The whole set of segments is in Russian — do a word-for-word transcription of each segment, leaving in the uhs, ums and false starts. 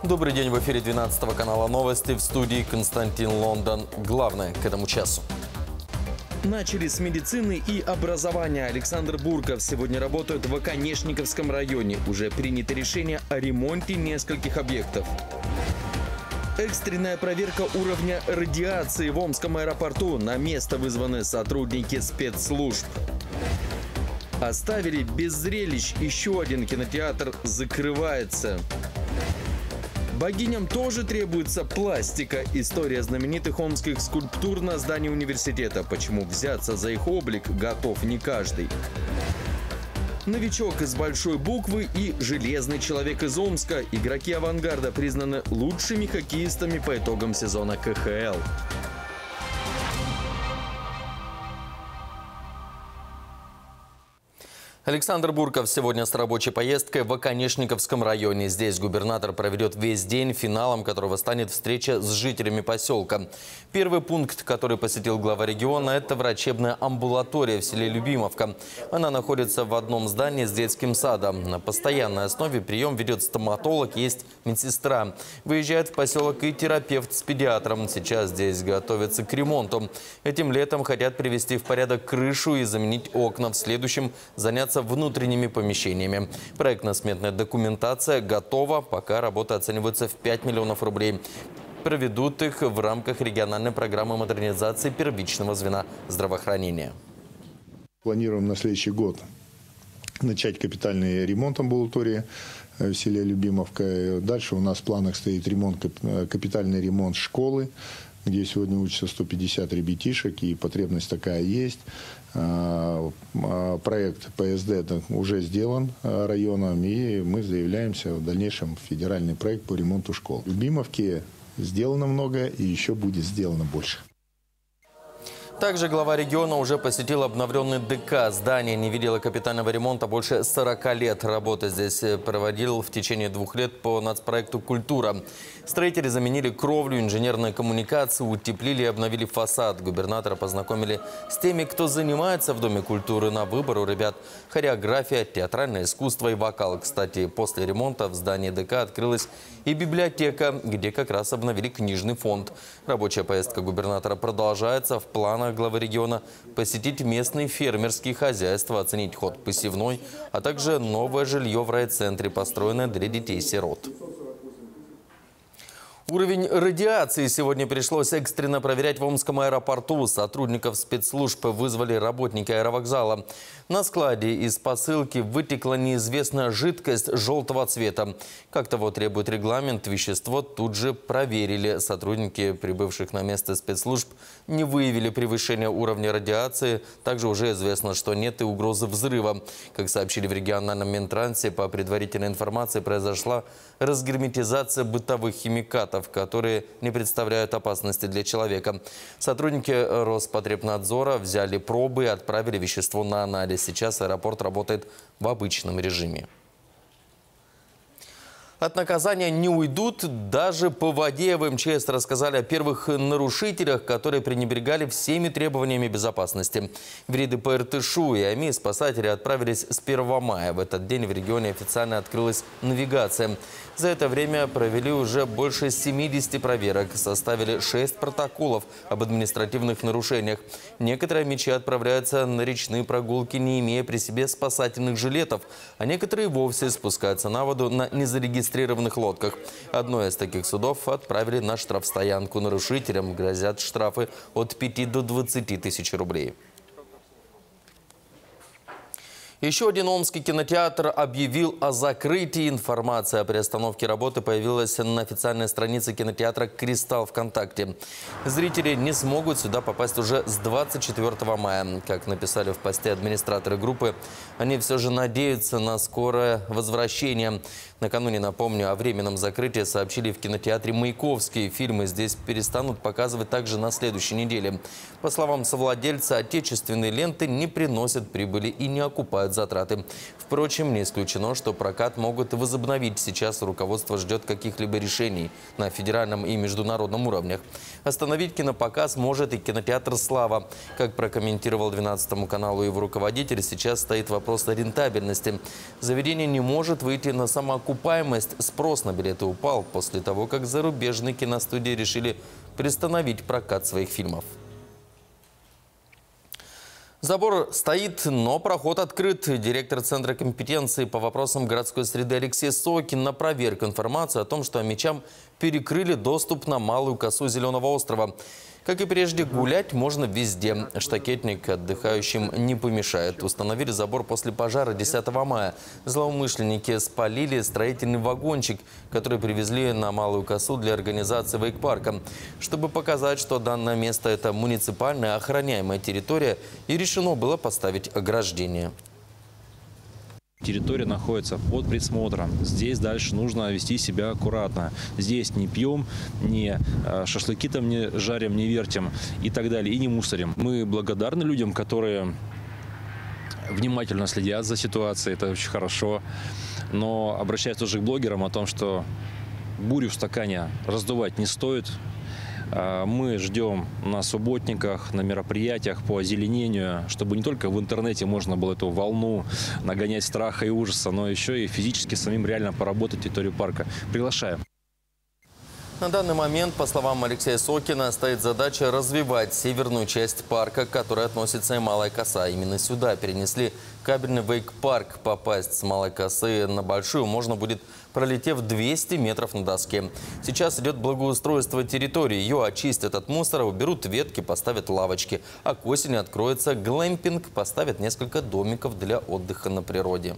Добрый день, в эфире двенадцатого канала новости, в студии Константин Лондон. Главное к этому часу. Начали с медицины и образования. Александр Бурков сегодня работает в Оконечниковском районе. Уже принято решение о ремонте нескольких объектов. Экстренная проверка уровня радиации в Омском аэропорту. На место вызваны сотрудники спецслужб. Оставили без зрелищ. Еще один кинотеатр закрывается. Богиням тоже требуется пластика. История знаменитых омских скульптур на здании университета. Почему взяться за их облик готов не каждый. Новичок из большой буквы и железный человек из Омска. Игроки «Авангарда» признаны лучшими хоккеистами по итогам сезона ка ха эл. Александр Бурков сегодня с рабочей поездкой в Оконечниковском районе. Здесь губернатор проведет весь день, финалом которого станет встреча с жителями поселка. Первый пункт, который посетил глава региона, это врачебная амбулатория в селе Любимовка. Она находится в одном здании с детским садом. На постоянной основе прием ведет стоматолог, есть медсестра. Выезжает в поселок и терапевт с педиатром. Сейчас здесь готовятся к ремонту. Этим летом хотят привести в порядок крышу и заменить окна. В следующем заняться внутренними помещениями. Проектно-сметная документация готова. Пока работа оценивается в пять миллионов рублей. Проведут их в рамках региональной программы модернизации первичного звена здравоохранения. Планируем на следующий год начать капитальный ремонт амбулатории в селе Любимовка. Дальше у нас в планах стоит ремонт, капитальный ремонт школы, где сегодня учатся сто пятьдесят ребятишек, и потребность такая есть. Проект пэ эс дэ уже сделан районом, и мы заявляемся в дальнейшем в федеральный проект по ремонту школ. В Любимовке сделано много, и еще будет сделано больше. Также глава региона уже посетил обновленный дэ ка. Здание не видело капитального ремонта больше сорока лет. Работы здесь проводил в течение двух лет по нацпроекту «Культура». Строители заменили кровлю, инженерные коммуникации, утеплили и обновили фасад. Губернатора познакомили с теми, кто занимается в Доме культуры. На выбор у ребят хореография, театральное искусство и вокал. Кстати, после ремонта в здании дэ ка открылась и библиотека, где как раз обновили книжный фонд. Рабочая поездка губернатора продолжается. В планах главы региона посетить местные фермерские хозяйства, оценить ход посевной, а также новое жилье в райцентре, построенное для детей-сирот. Уровень радиации сегодня пришлось экстренно проверять в Омском аэропорту. Сотрудников спецслужб вызвали работники аэровокзала. На складе из посылки вытекла неизвестная жидкость желтого цвета. Как того требует регламент, вещество тут же проверили. Сотрудники, прибывших на место спецслужб, не выявили превышения уровня радиации. Также уже известно, что нет и угрозы взрыва. Как сообщили в региональном Минтрансе, по предварительной информации произошла разгерметизация бытовых химикатов, которые не представляют опасности для человека. Сотрудники Роспотребнадзора взяли пробы и отправили вещество на анализ. Сейчас аэропорт работает в обычном режиме. От наказания не уйдут. Даже по воде в эм че эс рассказали о первых нарушителях, которые пренебрегали всеми требованиями безопасности. В рейды по эр тэ шу и АМИ спасатели отправились с первого мая. В этот день в регионе официально открылась навигация. За это время провели уже больше семидесяти проверок, составили шесть протоколов об административных нарушениях. Некоторые омичи отправляются на речные прогулки, не имея при себе спасательных жилетов, а некоторые вовсе спускаются на воду на незарегистрированных лодках. Одно из таких судов отправили на штрафстоянку. Нарушителям грозят штрафы от пяти до двадцати тысяч рублей. Еще один омский кинотеатр объявил о закрытии. Информация о приостановке работы появилась на официальной странице кинотеатра «Кристалл» ВКонтакте. Зрители не смогут сюда попасть уже с двадцать четвёртого мая. Как написали в посте администраторы группы, они все же надеются на скорое возвращение. Накануне, напомню, о временном закрытии сообщили в кинотеатре «Маяковский». Фильмы здесь перестанут показывать также на следующей неделе. По словам совладельца, отечественные ленты не приносят прибыли и не окупают затраты. Впрочем, не исключено, что прокат могут возобновить. Сейчас руководство ждет каких-либо решений на федеральном и международном уровнях. Остановить кинопоказ может и кинотеатр «Слава». Как прокомментировал двенадцатому каналу его руководитель, сейчас стоит вопрос о рентабельности. Заведение не может выйти на самоокупность окупаемость, спрос на билеты упал после того, как зарубежные киностудии решили приостановить прокат своих фильмов. Забор стоит, но проход открыт. Директор Центра компетенции по вопросам городской среды Алексей Сокин на проверку информации о том, что омичам перекрыли доступ на Малую косу Зеленого острова. Как и прежде, гулять можно везде. Штакетник отдыхающим не помешает. Установили забор после пожара десятого мая. Злоумышленники спалили строительный вагончик, который привезли на Малую косу для организации вейк-парка. Чтобы показать, что данное место – это муниципальная охраняемая территория, и решено было поставить ограждение. Территория находится под присмотром. Здесь дальше нужно вести себя аккуратно. Здесь не пьем, не шашлыки там не жарим, не вертим и так далее, и не мусорим. Мы благодарны людям, которые внимательно следят за ситуацией. Это очень хорошо. Но обращаюсь тоже к блогерам о том, что бурю в стакане раздувать не стоит. Мы ждем на субботниках, на мероприятиях по озеленению, чтобы не только в интернете можно было эту волну нагонять страха и ужаса, но еще и физически самим реально поработать территорию парка. Приглашаем. На данный момент, по словам Алексея Сокина, стоит задача развивать северную часть парка, к которой относится и Малая коса. Именно сюда перенесли кабельный вейк-парк. Попасть с Малой косы на Большую можно будет, пролетев двести метров на доске. Сейчас идет благоустройство территории. Ее очистят от мусора, уберут ветки, поставят лавочки. А к осени откроется глэмпинг, поставят несколько домиков для отдыха на природе.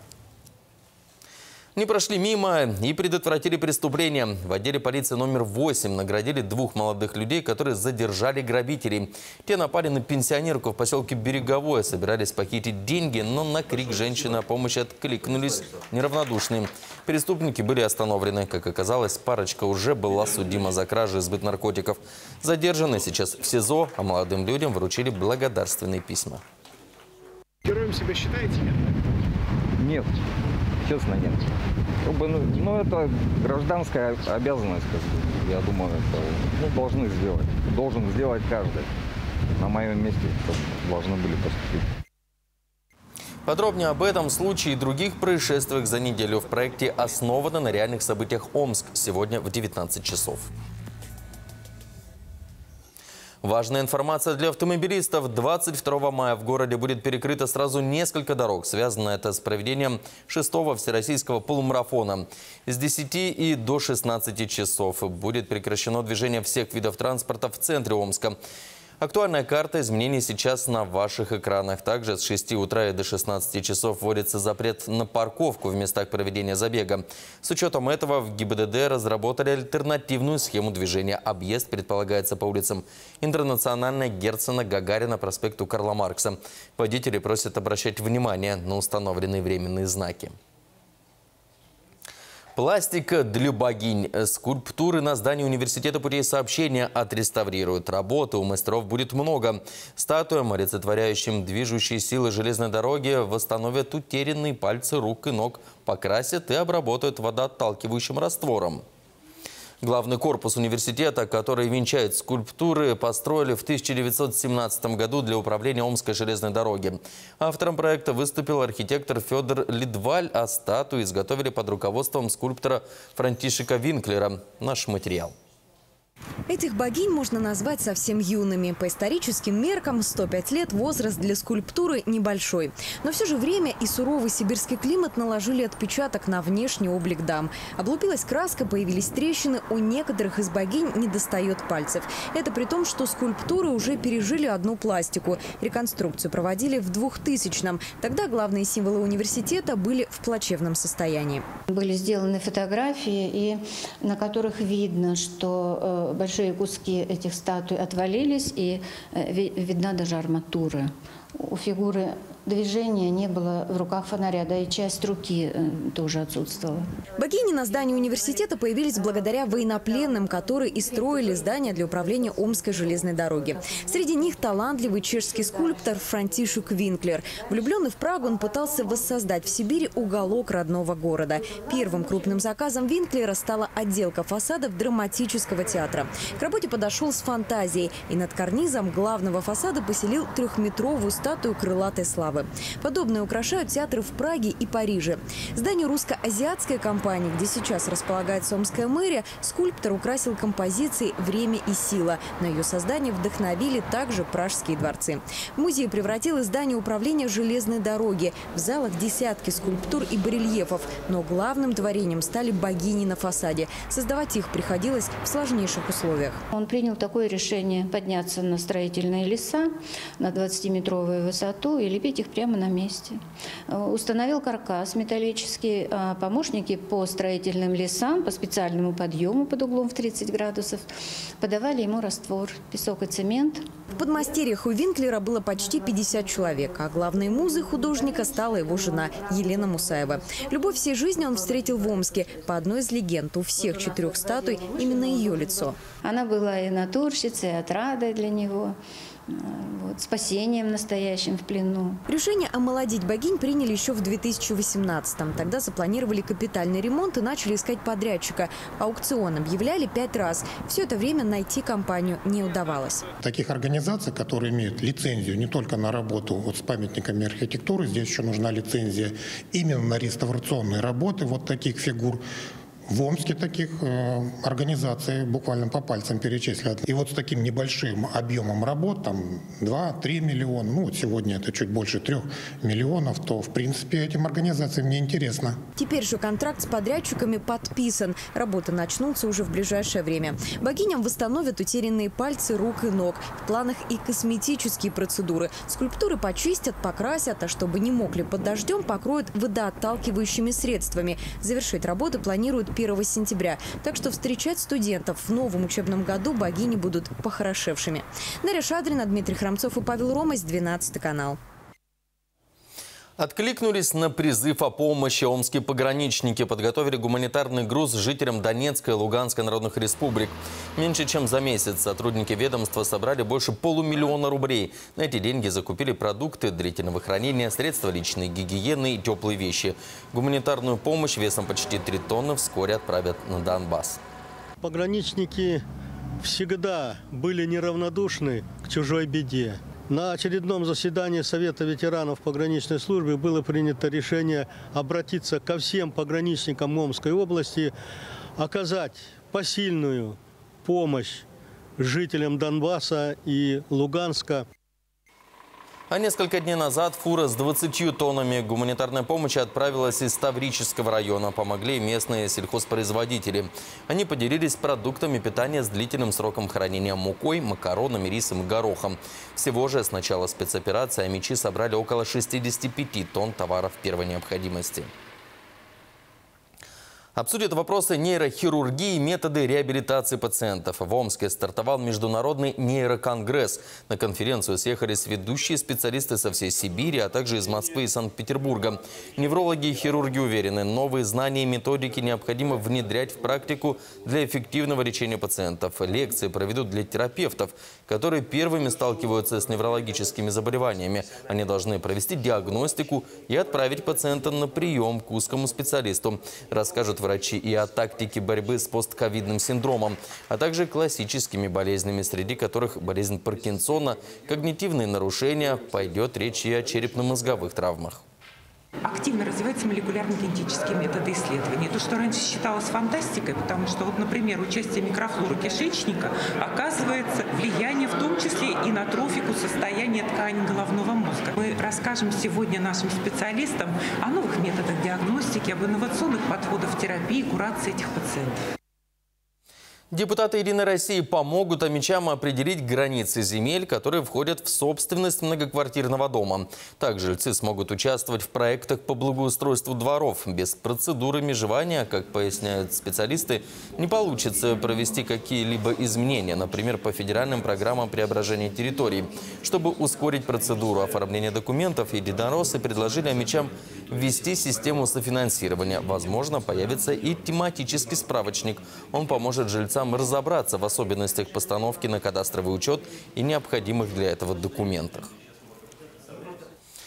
Не прошли мимо и предотвратили преступление. В отделе полиции номер восемь наградили двух молодых людей, которые задержали грабителей. Те напали на пенсионерку в поселке Береговое, собирались похитить деньги, но на крик женщины о помощи откликнулись неравнодушные. Преступники были остановлены. Как оказалось, парочка уже была судима за кражу и сбыт наркотиков. Задержаны сейчас в СИЗО, а молодым людям вручили благодарственные письма. Героем себя считаете? Нет. Честно, нет. Как бы, ну, ну, это гражданская обязанность, как бы, я думаю, это ну, должны сделать. Должен сделать каждый. На моем месте должны были поступить. Подробнее об этом случае и других происшествиях за неделю в проекте «Основано на реальных событиях Омск» сегодня в девятнадцать часов. Важная информация для автомобилистов. двадцать второго мая в городе будет перекрыто сразу несколько дорог. Связано это с проведением шестого всероссийского полумарафона. С десяти и до шестнадцати часов будет прекращено движение всех видов транспорта в центре Омска. Актуальная карта изменений сейчас на ваших экранах. Также с шести утра и до шестнадцати часов вводится запрет на парковку в местах проведения забега. С учетом этого в ГИБДД разработали альтернативную схему движения. Объезд предполагается по улицам Интернациональной, Герцена, Гагарина, проспекту Карла Маркса. Водители просят обращать внимание на установленные временные знаки. Пластика для богинь. Скульптуры на здании университета путей сообщения отреставрируют. Работы у мастеров будет много. Статуям, олицетворяющим движущие силы железной дороги, восстановят утерянные пальцы рук и ног, покрасят и обработают водоотталкивающим раствором. Главный корпус университета, который венчает скульптуры, построили в тысяча девятьсот семнадцатом году для управления Омской железной дороги. Автором проекта выступил архитектор Федор Лидваль, а статуи изготовили под руководством скульптора Франтишека Винклера. Наш материал. Этих богинь можно назвать совсем юными. По историческим меркам сто пять лет – возраст для скульптуры небольшой. Но в все же время и суровый сибирский климат наложили отпечаток на внешний облик дам. Облупилась краска, появились трещины, у некоторых из богинь недостает пальцев. Это при том, что скульптуры уже пережили одну пластику. Реконструкцию проводили в двухтысячном. Тогда главные символы университета были в плачевном состоянии. Были сделаны фотографии, и на которых видно, что большие куски этих статуй отвалились, и видна даже арматура. У фигуры движения не было в руках фонаря, да и часть руки тоже отсутствовала. Богини на здании университета появились благодаря военнопленным, которые и строили здание для управления Омской железной дороги. Среди них талантливый чешский скульптор Франтишек Винклер. Влюбленный в Прагу, он пытался воссоздать в Сибири уголок родного города. Первым крупным заказом Винклера стала отделка фасадов драматического театра. К работе подошел с фантазией и над карнизом главного фасада поселил трехметровую статую крылатой славы. славы. Подобные украшают театры в Праге и Париже. Здание русско-азиатской компании, где сейчас располагается Омская мэрия, скульптор украсил композицией «Время и сила». На ее создание вдохновили также пражские дворцы. Музей превратил здание управления железной дороги. В залах десятки скульптур и барельефов. Но главным творением стали богини на фасаде. Создавать их приходилось в сложнейших условиях. Он принял такое решение подняться на строительные леса на двадцатиметровую высоту и лепить их прямо на месте. Установил каркас металлический. А помощники по строительным лесам, по специальному подъему под углом в тридцать градусов, подавали ему раствор, песок и цемент. В подмастерьях у Винклера было почти пятьдесят человек, а главной музой художника стала его жена Елена Мусаева. Любовь всей жизни он встретил в Омске. По одной из легенд, у всех четырех статуй именно ее лицо. Она была и натурщицей, и отрадой для него. Вот, спасением настоящим в плену. Решение омолодить богинь приняли еще в две тысячи восемнадцатом. Тогда запланировали капитальный ремонт и начали искать подрядчика. Аукцион объявляли пять раз. Все это время найти компанию не удавалось. Таких организаций, которые имеют лицензию не только на работу вот с памятниками архитектуры, здесь еще нужна лицензия именно на реставрационные работы вот таких фигур. В Омске таких э, организаций буквально по пальцам перечислят. И вот с таким небольшим объемом работ, там два-три миллиона, ну вот сегодня это чуть больше трех миллионов, то в принципе этим организациям не интересно. Теперь же контракт с подрядчиками подписан. Работы начнутся уже в ближайшее время. Богиням восстановят утерянные пальцы рук и ног. В планах и косметические процедуры. Скульптуры почистят, покрасят, а чтобы не мокли под дождем, покроют водоотталкивающими средствами. Завершить работы планируют первого сентября. Так что встречать студентов в новом учебном году богини будут похорошевшими. Дарья Шадрина, Дмитрий Храмцов и Павел Ромась, двенадцатый канал. Откликнулись на призыв о помощи. Омские пограничники подготовили гуманитарный груз жителям Донецкой и Луганской народных республик. Меньше чем за месяц сотрудники ведомства собрали больше полумиллиона рублей. На эти деньги закупили продукты длительного хранения, средства личной гигиены и теплые вещи. Гуманитарную помощь весом почти три тонны вскоре отправят на Донбасс. Пограничники всегда были неравнодушны к чужой беде. На очередном заседании Совета ветеранов пограничной службы было принято решение обратиться ко всем пограничникам Омской области, оказать посильную помощь жителям Донбасса и Луганска. А несколько дней назад фура с двадцатью тоннами гуманитарной помощи отправилась из Таврического района. Помогли местные сельхозпроизводители. Они поделились продуктами питания с длительным сроком хранения: мукой, макаронами, рисом и горохом. Всего же с начала спецоперации омичи собрали около шестидесяти пяти тонн товаров первой необходимости. Обсудят вопросы нейрохирургии и методы реабилитации пациентов. В Омске стартовал международный нейроконгресс. На конференцию съехались ведущие специалисты со всей Сибири, а также из Москвы и Санкт-Петербурга. Неврологи и хирурги уверены, новые знания и методики необходимо внедрять в практику для эффективного лечения пациентов. Лекции проведут для терапевтов, которые первыми сталкиваются с неврологическими заболеваниями. Они должны провести диагностику и отправить пациента на прием к узкому специалисту. Расскажут врачи и о тактике борьбы с постковидным синдромом, а также классическими болезнями, среди которых болезнь Паркинсона, когнитивные нарушения. Пойдет речь и о черепно-мозговых травмах. Активно развиваются молекулярно-генетические методы исследований. То, что раньше считалось фантастикой, потому что, вот, например, участие микрофлоры кишечника оказывается влияние в том числе и на трофику состояния ткани головного мозга. Мы расскажем сегодня нашим специалистам о новых методах диагностики, об инновационных подходах терапии и курации этих пациентов. Депутаты «Единой России» помогут омичам определить границы земель, которые входят в собственность многоквартирного дома. Так жильцы смогут участвовать в проектах по благоустройству дворов. Без процедуры межевания, как поясняют специалисты, не получится провести какие-либо изменения, например, по федеральным программам преображения территорий. Чтобы ускорить процедуру оформления документов, единороссы предложили омичам ввести систему софинансирования. Возможно, появится и тематический справочник. Он поможет жильцам разобраться в особенностях постановки на кадастровый учет и необходимых для этого документах.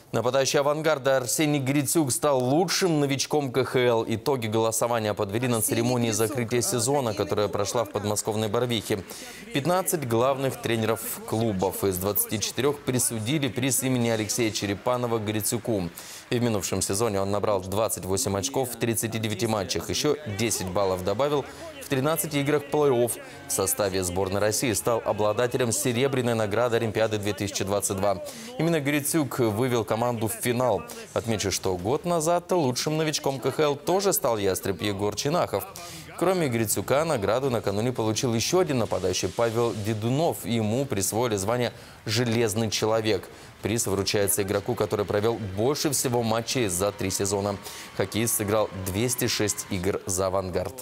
Нападающий «Авангарда» Арсений Грицюк стал лучшим новичком ка ха эл. Итоги голосования подвели на церемонии закрытия сезона, которая прошла в подмосковной Барвихе. пятнадцать главных тренеров клубов из двадцати четырёх присудили приз имени Алексея Черепанова Грицюку. И в минувшем сезоне он набрал двадцать восемь очков в тридцати девяти матчах. Еще десять баллов добавил в тринадцати играх плей-офф. В составе сборной России стал обладателем серебряной награды Олимпиады две тысячи двадцать два. Именно Грицюк вывел команду в финал. Отмечу, что год назад лучшим новичком ка ха эл тоже стал ястреб Егор Чинахов. Кроме Грицюка, награду накануне получил еще один нападающий Павел Дедунов. Ему присвоили звание «Железный человек». Приз вручается игроку, который провел больше всего матчей за три сезона. Хоккеист сыграл двести шесть игр за «Авангард».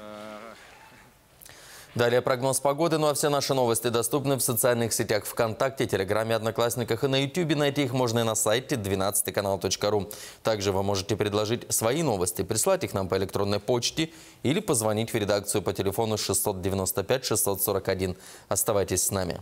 Далее прогноз погоды, ну а все наши новости доступны в социальных сетях ВКонтакте, Телеграме, Одноклассниках и на Ютубе. Найти их можно и на сайте двенадцатый канал точка ру. Также вы можете предложить свои новости, прислать их нам по электронной почте или позвонить в редакцию по телефону шестьсот девяносто пять шестьсот сорок один. Оставайтесь с нами.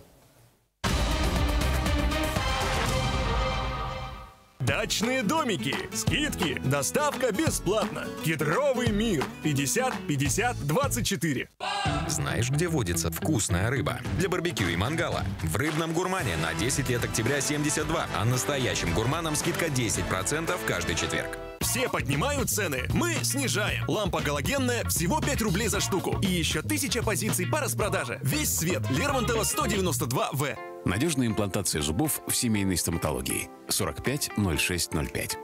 Дачные домики, скидки, доставка бесплатно. Кедровый мир. пятьдесят пятьдесят двадцать четыре. Знаешь, где водится вкусная рыба? Для барбекю и мангала. В рыбном гурмане на десять лет октября семьдесят два. А настоящим гурманам скидка десять процентов каждый четверг. Все поднимают цены, мы снижаем. Лампа галогенная всего пять рублей за штуку. И еще тысяча позиций по распродаже. Весь свет. Лермонтова сто девяносто два вэ. Надежная имплантация зубов в семейной стоматологии. сорок пять ноль шесть ноль пять.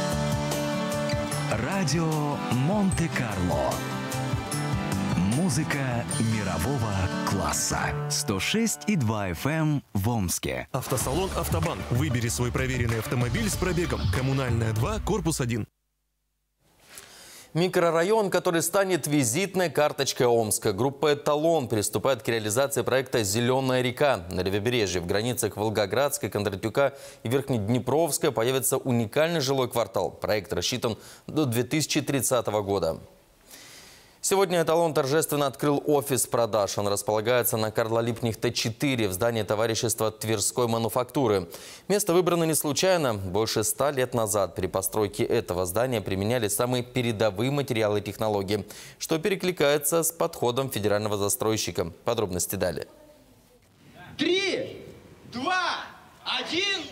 Радио Монте-Карло. Музыка мирового класса. сто шесть и два эф эм в Омске. Автосалон «Автобан». Выбери свой проверенный автомобиль с пробегом. Коммунальная два, корпус один. Микрорайон, который станет визитной карточкой Омска. Группа «Эталон» приступает к реализации проекта «Зеленая река». На левобережье в границах Волгоградской, Кондратюка и Верхнеднепровской появится уникальный жилой квартал. Проект рассчитан до две тысячи тридцатого года. Сегодня «Эталон» торжественно открыл офис продаж. Он располагается на Карла Липкнехта четыре в здании товарищества Тверской мануфактуры. Место выбрано не случайно. Больше ста лет назад при постройке этого здания применяли самые передовые материалы и технологии, что перекликается с подходом федерального застройщика. Подробности далее. Три, два, один...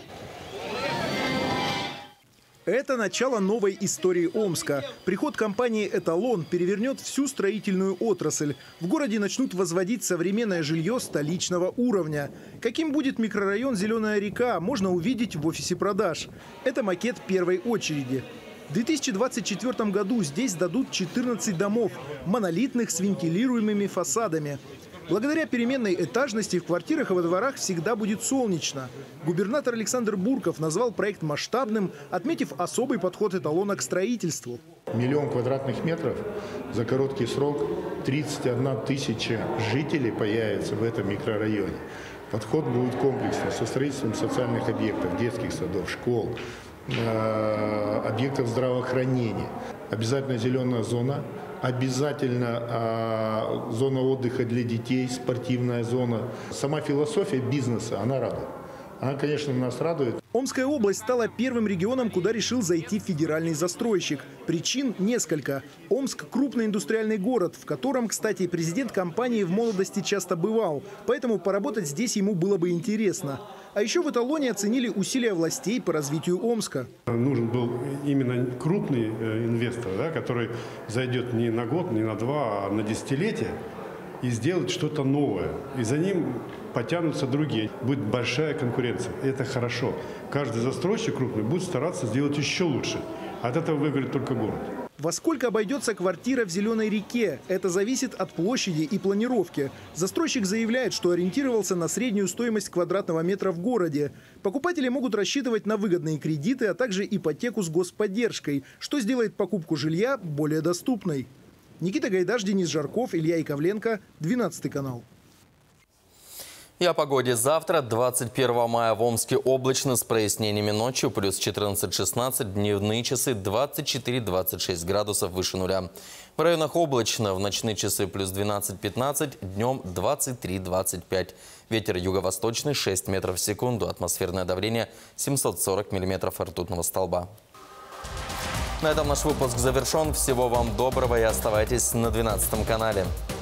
Это начало новой истории Омска. Приход компании «Эталон» перевернет всю строительную отрасль. В городе начнут возводить современное жилье столичного уровня. Каким будет микрорайон «Зеленая река», можно увидеть в офисе продаж. Это макет первой очереди. В две тысячи двадцать четвёртом году здесь дадут четырнадцать домов, монолитных с вентилируемыми фасадами. Благодаря переменной этажности в квартирах и во дворах всегда будет солнечно. Губернатор Александр Бурков назвал проект масштабным, отметив особый подход «Эталона» к строительству. Миллион квадратных метров за короткий срок, тридцать одна тысяча жителей появится в этом микрорайоне. Подход будет комплексный, со строительством социальных объектов, детских садов, школ, объектов здравоохранения. Обязательно зеленая зона. Обязательно э, зона отдыха для детей, спортивная зона. Сама философия бизнеса, она радует. Она, конечно, нас радует. Омская область стала первым регионом, куда решил зайти федеральный застройщик. Причин несколько. Омск – крупный индустриальный город, в котором, кстати, президент компании в молодости часто бывал. Поэтому поработать здесь ему было бы интересно. А еще в «Эталоне» оценили усилия властей по развитию Омска. Нужен был именно крупный инвестор, да, который зайдет не на год, не на два, а на десятилетие и сделает что-то новое. И за ним потянутся другие. Будет большая конкуренция. И это хорошо. Каждый застройщик крупный будет стараться сделать еще лучше. От этого выиграет только город. Во сколько обойдется квартира в «Зеленой реке»? Это зависит от площади и планировки. Застройщик заявляет, что ориентировался на среднюю стоимость квадратного метра в городе. Покупатели могут рассчитывать на выгодные кредиты, а также ипотеку с господдержкой, что сделает покупку жилья более доступной. Никита Гайдаш, Денис Жарков, Илья Яковленко, двенадцатый канал. И о погоде. Завтра, двадцать первого мая, в Омске облачно с прояснениями ночью, плюс четырнадцать-шестнадцать, дневные часы двадцать четыре — двадцать шесть градусов выше нуля. В районах облачно, в ночные часы плюс двенадцать-пятнадцать, днем двадцать три — двадцать пять. Ветер юго-восточный шесть метров в секунду, атмосферное давление семьсот сорок миллиметров ртутного столба. На этом наш выпуск завершен. Всего вам доброго и оставайтесь на двенадцатом канале.